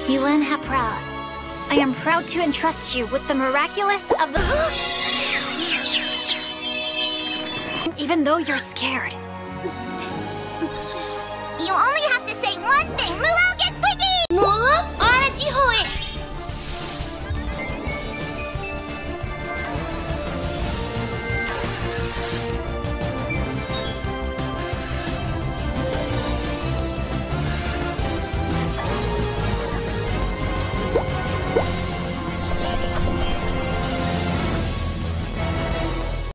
Mylene Hofbrau, I am proud to entrust you with the miraculous of the... Even though you're scared,